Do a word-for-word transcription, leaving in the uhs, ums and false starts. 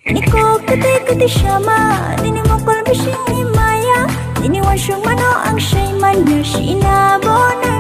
Niko kati kati shama, dini mokol bishing ni maya, dini washung mano ang shay man ya shina bona.